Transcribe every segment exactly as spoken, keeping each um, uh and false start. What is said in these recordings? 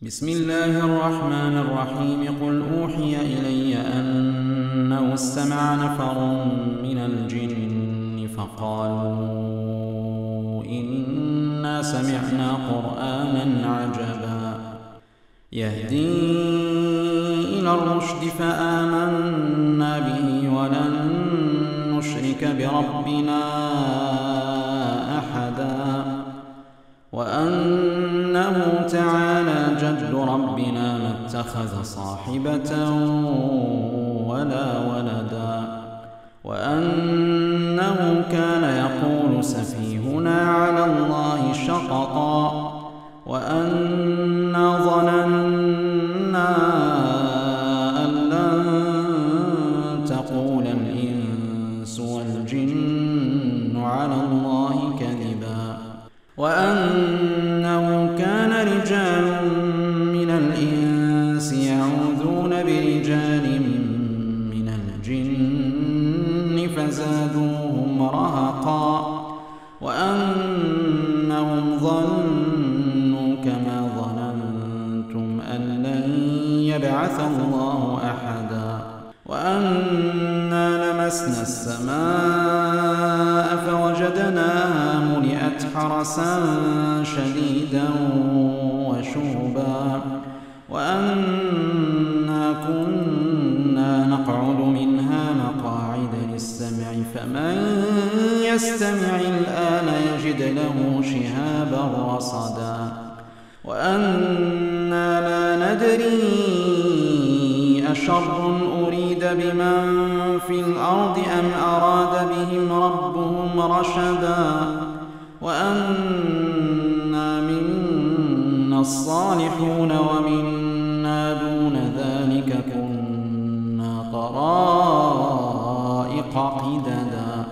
بسم الله الرحمن الرحيم قل أوحي إلي أنه استمع نفر من الجن فقالوا إنا سمعنا قرآنا عجبا يهدي إلى الرشد فآمنا به ولن نشرك بربنا أحدا وأنه تعالى جد ربنا ما اتخذ صاحبة ولا ولدا وأنه كان يقول سفيهنا على الله شططا وأنا ظننا أن لن تقول الإنس والجن على الله كذبا وأنه كان رجال من الإنس يعوذون برجال من الجن فزادوهم رهقا وأنهم ظنوا كما ظننتم أن لن يبعث الله أحدا وأنا لمسنا السماء فوجدناها ملئت حرسا شديدا وشهبا وأنا كنا نقعد منها مقاعد للسمع فمن يستمع الآن يجد له شهابا رصدا وأنا لا ندري أشر أريد بمن في الأرض أم أراد بهم ربهم رشدا وأنا منا الصالحون ومنا دون ذلك كنا طرائق قددا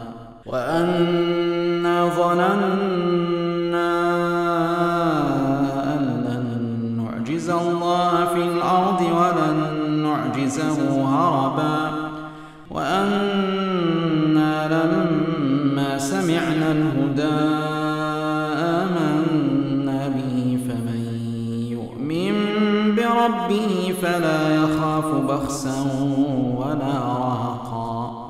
وأنا ظننا أن لن نعجز الله في الأرض ولن نعجزه هربا وأنا لما سمعنا الهدى آمنا به فمن يؤمن بربه فلا يخاف بخسا ولا رهقا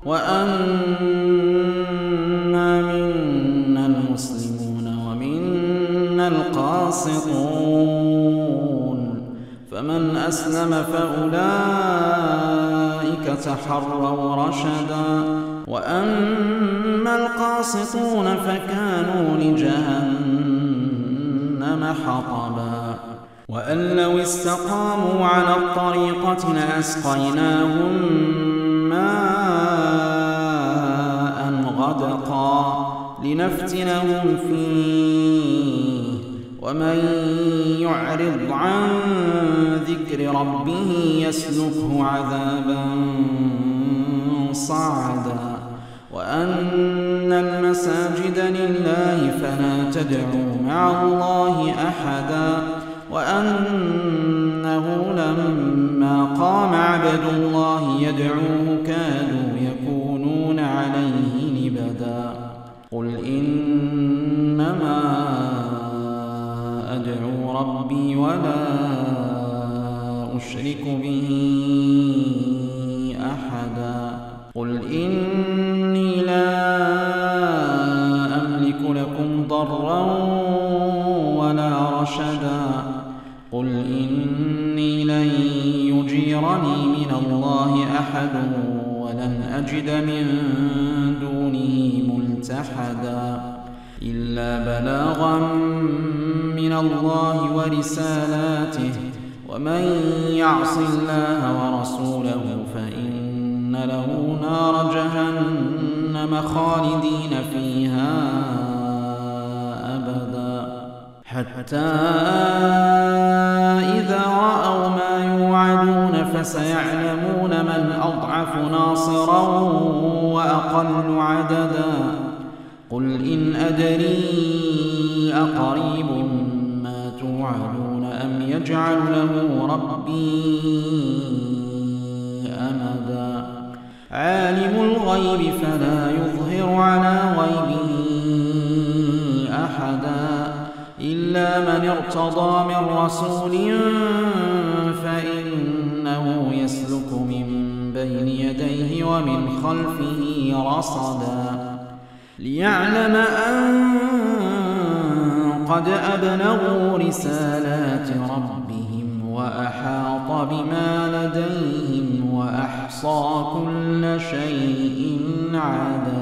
وأنا منا المسلمون ومنا القاسطون فمن أسلم فأولئك تحروا رشدا وأما القاسطون فكانوا لجهنم حطبا وأن لو استقاموا على الطريقة لأسقيناهم ماء غدقا لنفتنهم فيه ومن يعرض عن ذكر ربه يسلكه عذابا صعدا وأن المساجد لله فلا تدعوا مع الله أحدا وأنه لما قام عبد الله يدعوه كادوا يكونون عليه لبدا قل إنما أدعو ربي ولا أشرك به أحدا قل إني لا أملك لكم ضرا ولا رشدا قل إني لن يجيرني من الله أحد ولن أجد من دونه ملتحدا إلا بلاغا من الله ورسالاته ومن يعص الله ورسوله فإن له نار جهنم خالدين فيها أبدا حتى إذا رأوا ما يوعدون فسيعلمون من أضعف ناصرا وأقل عددا قل إن أدري أقريب ما توعدون أم يجعل له ربي أمدا عالم الغيب فلا يظهر على غيبه أحدا إلا من ارتضى من رسول فإنه يسلك من بين يديه ومن خلفه رصدا ليعلم أن قد أبلغوا رسالات ربهم وأحاط بما لديهم وأحصى كل شيء عددا.